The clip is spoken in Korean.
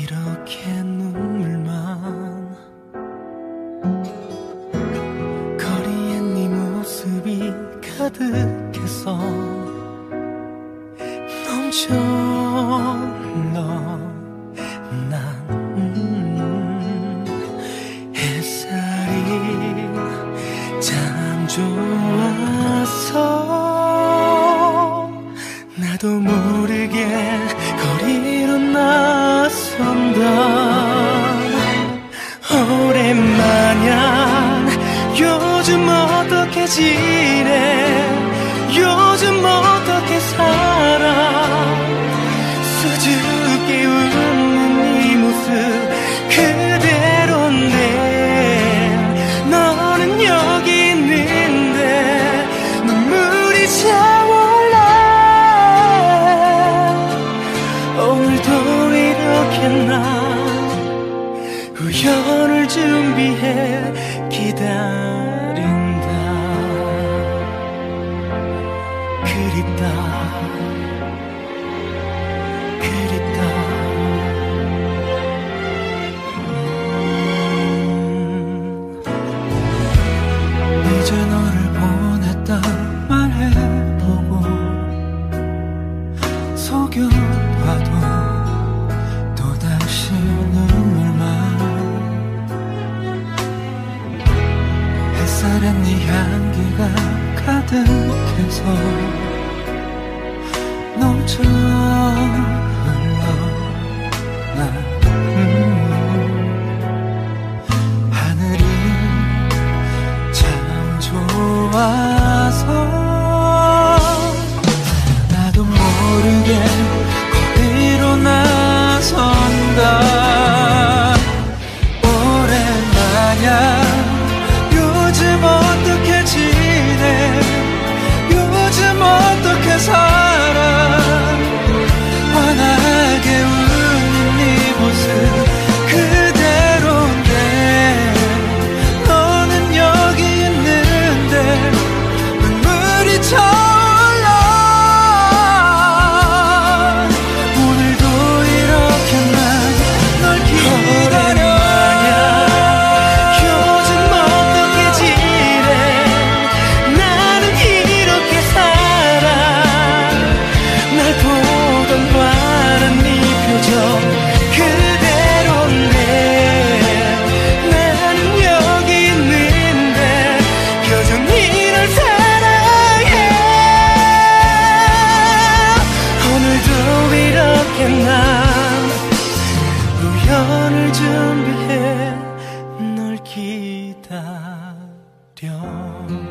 이렇게 눈물만 거리에 네 모습이 가득해서 넘쳐 흘러 난 햇살이 참 좋아서 나도 모르게 거리로 나선다. 오랜만이야. 요즘 어떻게 지내? 요즘 어떻게 살아? 수줍게 웃는 네 모습 그대로인데 너는 여기 있는데 눈물이 차올라. 오늘도 이렇게 나 우연을 준비해 기다린다. 그립다 그립다. 이제 너를 보냈다 말해보고 속여봐도 또다시 눈물만. 햇살에 네 향기가 가득해서 넘쳐 흘러 나 하늘이 참 좋아서 나도 모르게 거리로 나선다. 오랜만이야. 요즘 어떻게 지내? 요즘 어떻게 살아? 환하게 웃는 네 모습 그대로인데 너는 여기 있는데 눈물이 차올라. 오늘도 이렇게 난 널 기다려. 요즘 어떻게 지내? 나는 이렇게 살아. 날 보던 바란 네 표정 그대로인데 나는 여기 있는데 여전히 널 사랑해. 오늘도 이렇게 난 우연을 준비해 널 기다려.